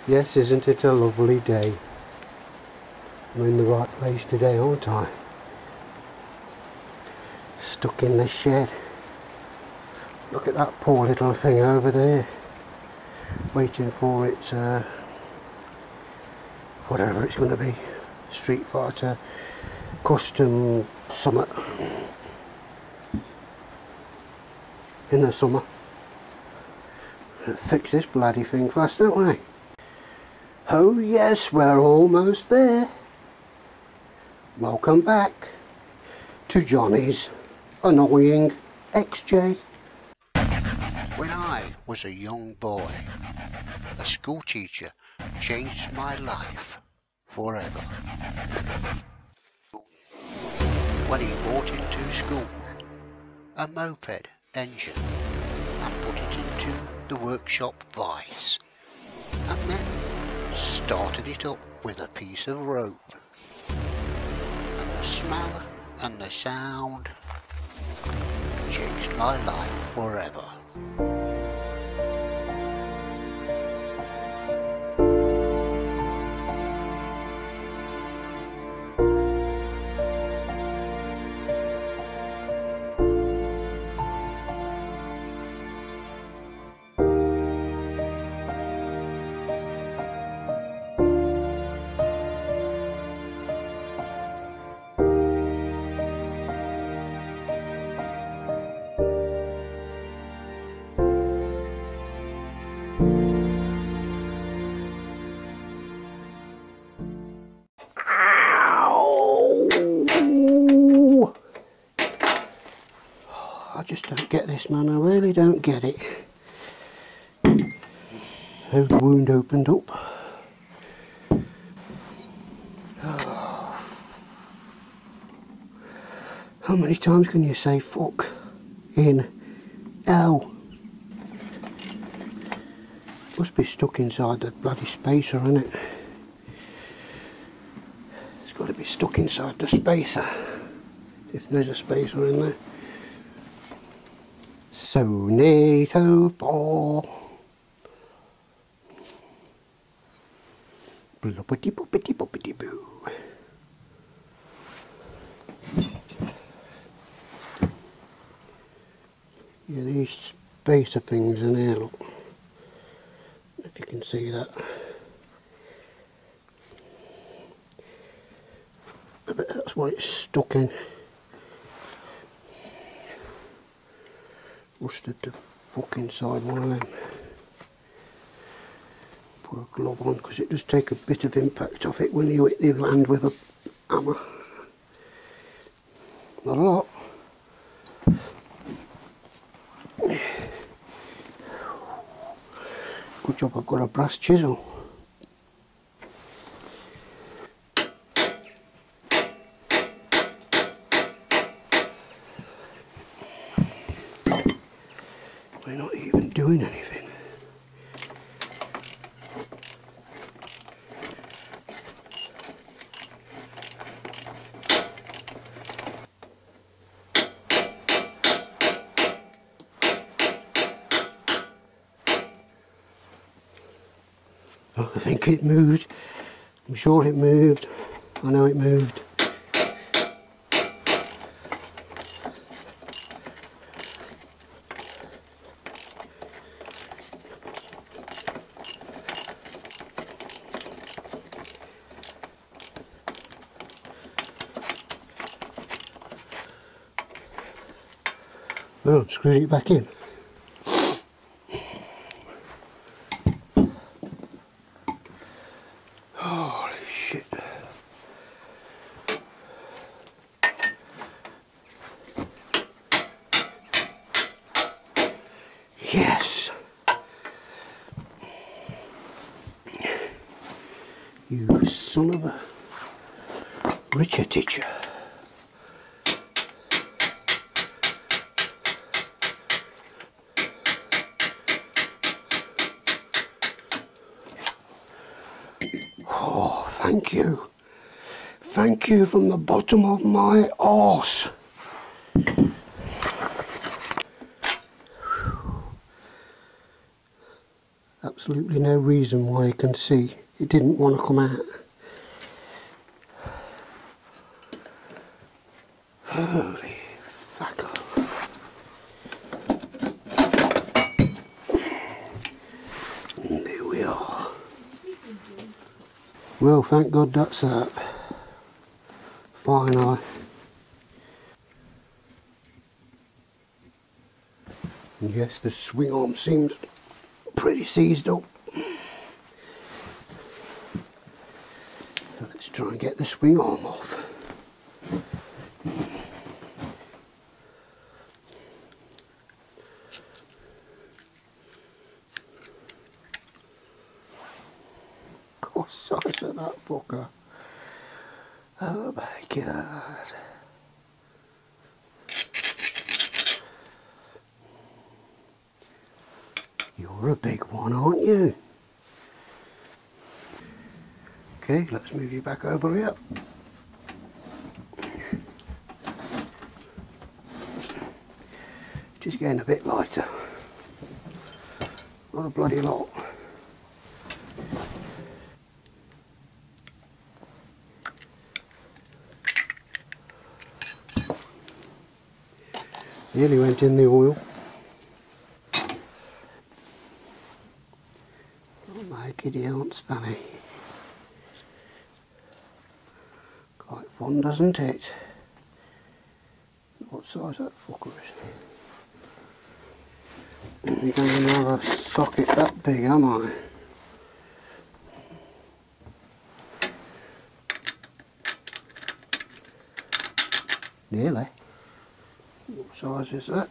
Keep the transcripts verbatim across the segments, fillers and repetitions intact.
Yes, isn't it a lovely day? I'm in the right place today, aren't I? Stuck in the shed. Look at that poor little thing over there, waiting for its, uh, whatever it's going to be, Street Fighter Custom Summit in the summer. Fix this bloody thing fast, don't we? Oh yes, we're almost there. Welcome back to Johnny's Annoying X J. When I was a young boy, a school teacher changed my life forever. When he brought into school a moped engine and put it into the workshop vice, and then started it up with a piece of rope. And the smell and the sound changed my life forever. I just don't get this, man. I really don't get it. How's the wound opened up? How many times can you say fuck in L? Must be stuck inside the bloody spacer, innit? It's got to be stuck inside the spacer, if there's a spacer in there. Sonato four. Bloopity boopity boopity boo. Yeah, these spacer things in there, look. If you can see that. I bet that's what it's stuck in. Rusted the fuck inside one of them. Put a glove on because it does take a bit of impact off it when you hit the land with a hammer. Not a lot. Good job I've got a brass chisel. We're not even doing anything. Oh, I think it moved. I'm sure it moved. I know it moved. Oh, screwed it back in. Holy shit. Yes. You son of a Richard teacher. Oh, thank you. Thank you from the bottom of my arse. That was absolutely no reason why you can see it didn't want to come out. Holy fucker. And there we are. Well, thank God that's that. Finally. And yes, the swing arm seems pretty seized up. So let's try and get the swing arm off. God, size of that fucker. Oh my God. You're a big one, aren't you? Okay, let's move you back over here. Just getting a bit lighter. Not a bloody lot. Nearly went in the oil. Oh my giddy aunt Spanny. Quite fun, doesn't it? What size that fucker is. You don't even have a socket that big, am I? Nearly. What size is that?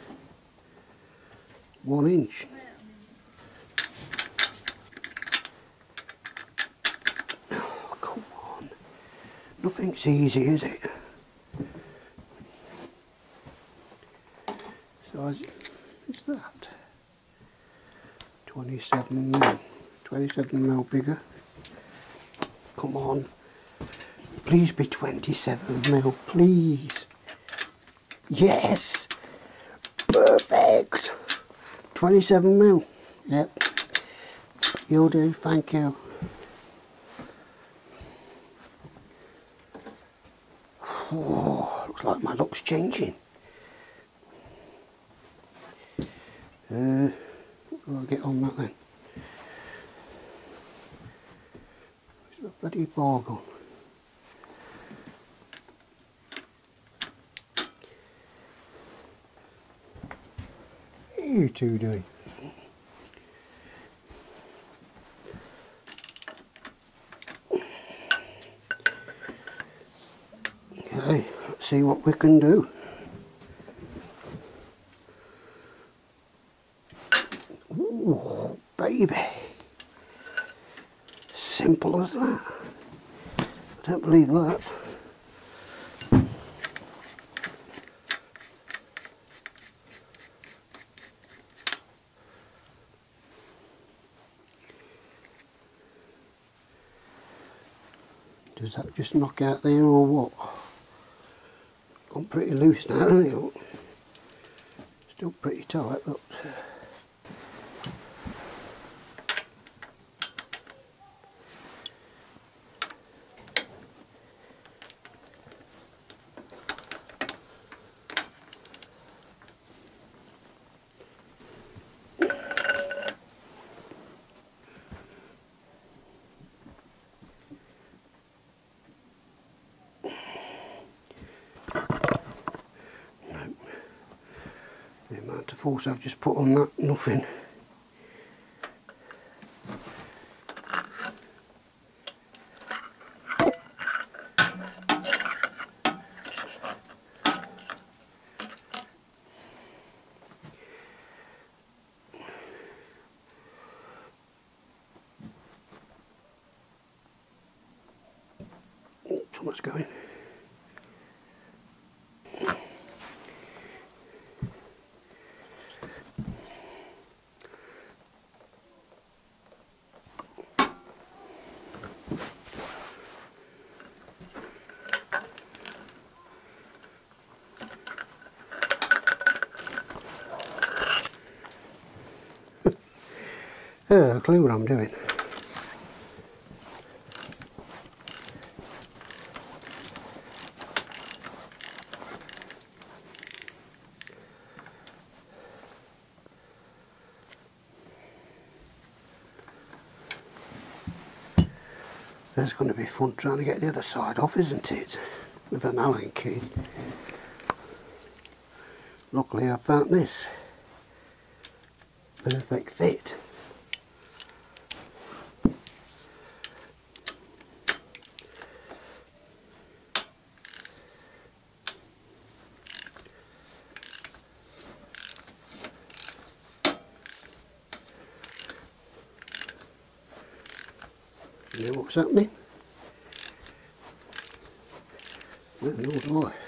One inch. Oh, come on. Nothing's easy, is it? Size is that? twenty-seven mil. twenty-seven mil bigger. Come on. Please be twenty-seven mil, please. Yes! Perfect! twenty-seven mil. Yep. You'll do, thank you. Oh, looks like my luck's changing. Uh, what do I get on that then? Where's the bloody bar gone? What are you two doing? Okay, let's see what we can do. Ooh, baby. Simple as that. I don't believe that. Does that just knock out there or what? I'm pretty loose now, isn't it? Still pretty tight, but the amount of force I've just put on that, nothing. Too much going. Yeah, a clue what I'm doing. There's going to be fun trying to get the other side off, isn't it? With an Allen key. Luckily I found this. Perfect fit. You know what's happening? Well, nor do I.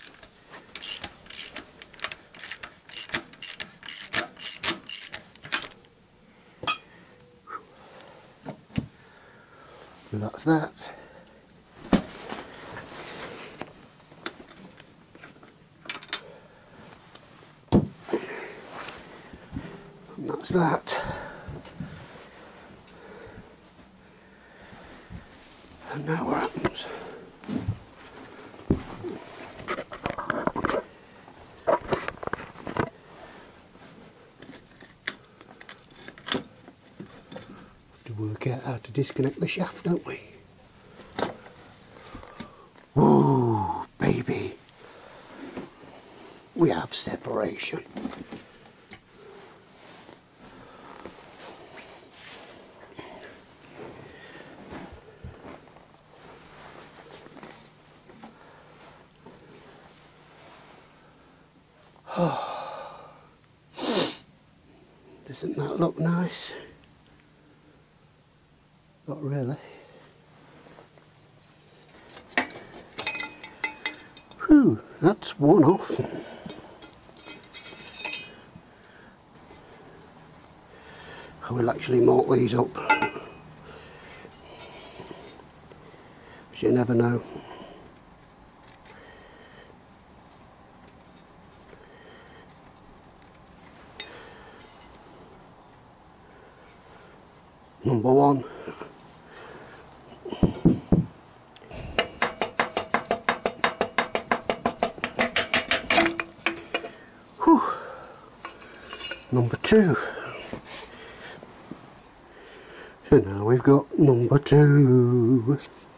So that's that. And that's that. And now what happens? To work out how to disconnect the shaft, don't we? Whoa, baby. We have separation. Doesn't that look nice? Not really. Whew, that's one off. I will actually mark these up. But you never know. Number one. Whew. Number two. So now we've got number two.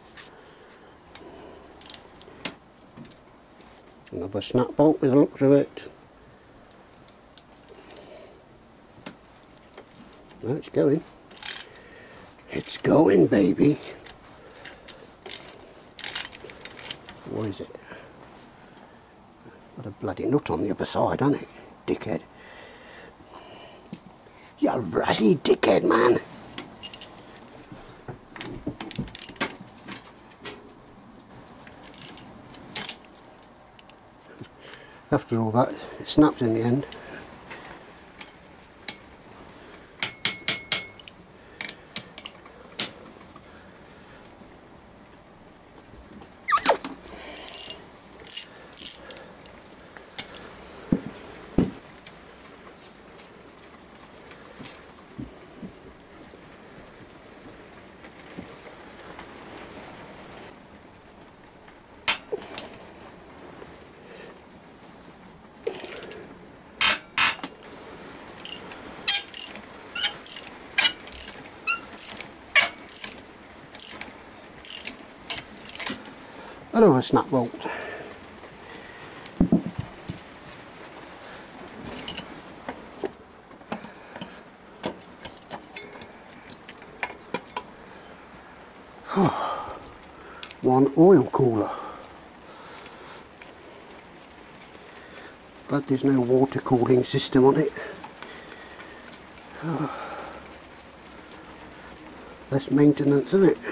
Another snap bolt with the looks of it. Well, it's going. It's going, baby. What is it? Got a bloody nut on the other side, hasn't it? Dickhead. You ratty dickhead, man. After all that, it snaps in the end. Another snap bolt. One oil cooler. Glad there's no water cooling system on it. Less maintenance, isn't it?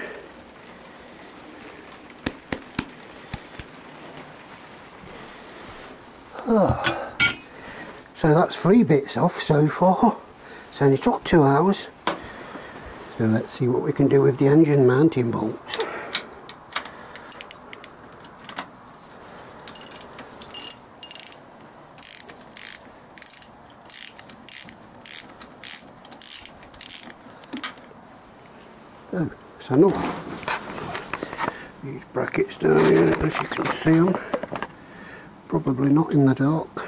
Oh. So that's three bits off so far. It's only took two hours. So let's see what we can do with the engine mounting bolts. So, it's a knot. These brackets down here, as you can see them, probably not in the dark.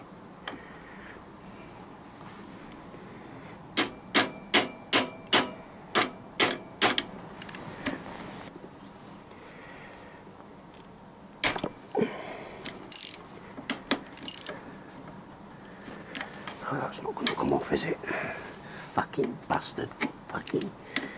Oh, that's not going to come off, is it? Fucking bastard. Fucking.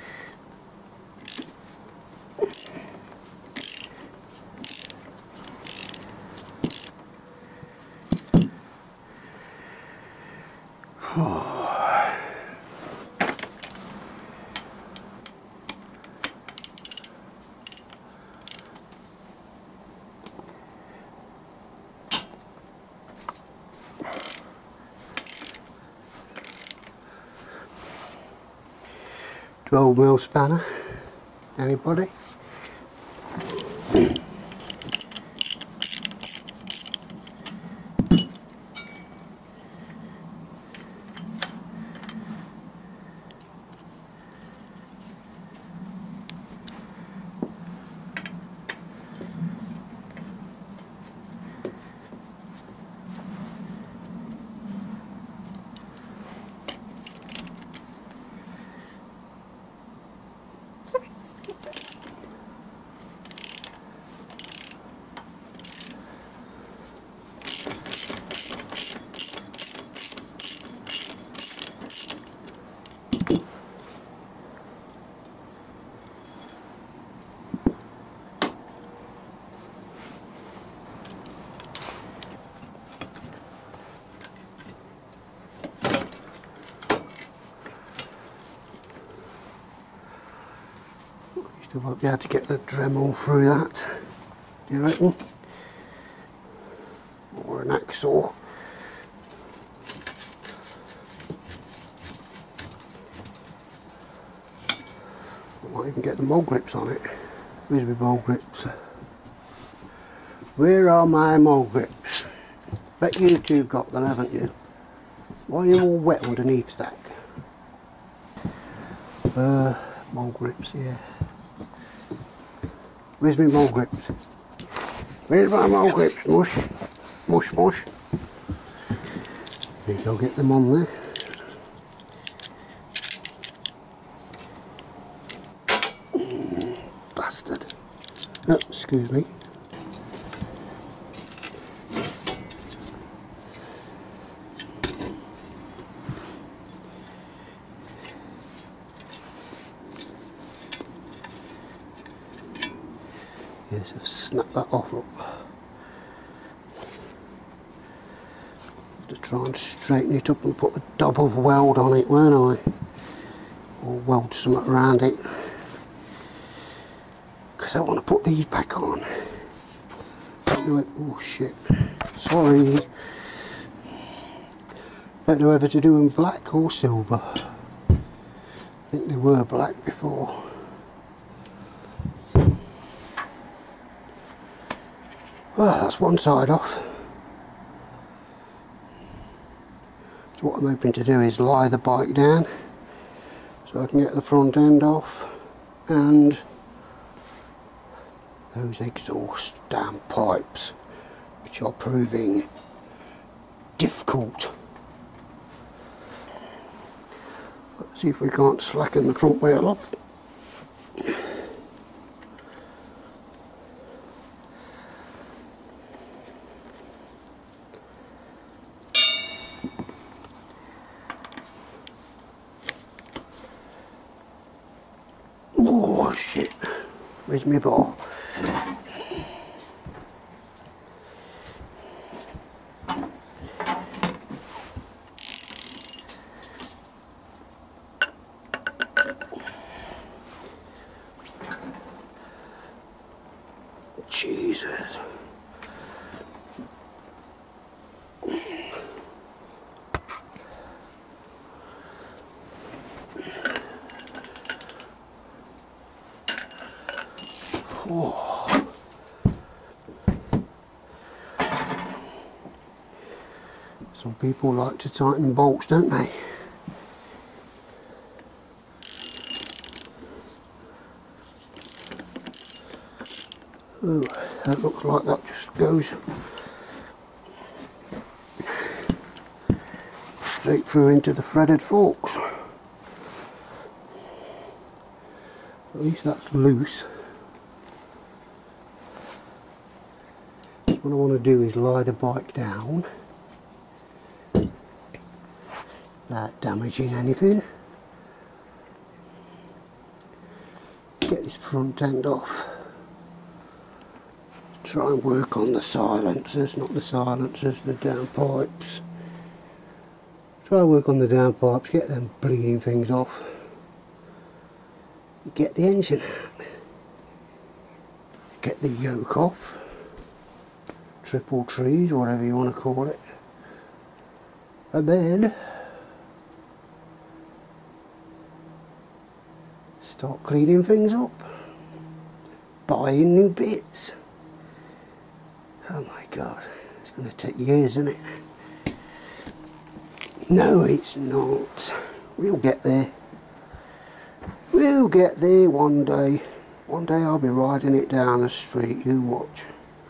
twelve mil spanner. Anybody? Still won't be able to get the Dremel through that, do you reckon? Or an hacksaw. I might even get the mole grips on it. Where's my mole grips? Where are my mole grips? Bet you two got them, haven't you? Why are you all wet underneath that? Uh, mole grips, yeah. Where's my mole grips? Where's my mole grips? Mush, mush, mush. Maybe I'll get them on there. Mm, bastard. Oh, excuse me. Yes, I'll snap that off. Look. To try and straighten it up and put a double weld on it, won't I? Or weld something around it. Because I want to put these back on. Oh shit. Sorry. Don't know whether to do them black or silver. I think they were black before. Well, that's one side off. So what I'm hoping to do is lie the bike down so I can get the front end off, and those exhaust damn pipes which are proving difficult. Let's see if we can't slacken the front wheel off. Oh shit, where's my bar? Jesus. Oh. Some people like to tighten bolts, don't they? Oh, that looks like that just goes straight through into the threaded forks. At least that's loose. What I want to do is lie the bike down without damaging anything. Get this front end off. Try and work on the silencers, not the silencers, the downpipes. Try and work on the downpipes, get them bleeding things off. Get the engine out. Get the yoke off. Triple trees, whatever you want to call it. And then start cleaning things up. Buying new bits. Oh my god, it's going to take years, isn't it? No, it's not. We'll get there. We'll get there one day. One day I'll be riding it down the street, you watch.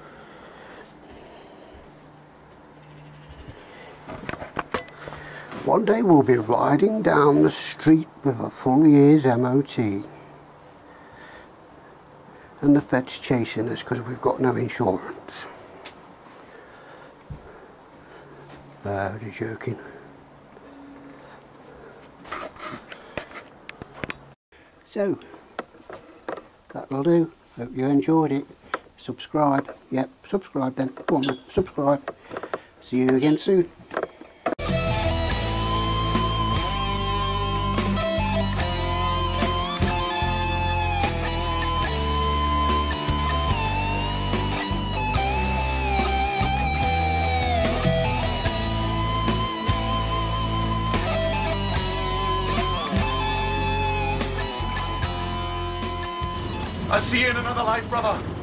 One day we'll be riding down the street with a full year's M O T. And the feds chasing us because we've got no insurance. Uh, just joking. So, that'll do. Hope you enjoyed it. Subscribe. Yep, subscribe then. Go on then, subscribe. See you again soon. I'll see you in another life, brother.